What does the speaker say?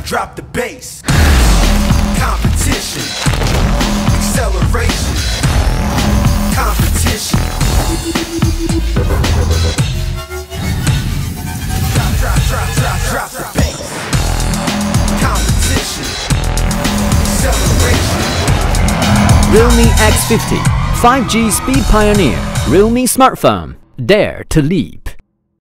drop the bass. Competition, acceleration, competition. Drop the bass. Competition, acceleration. Realme X50, 5G speed pioneer. Realme smartphone. Dare to lead.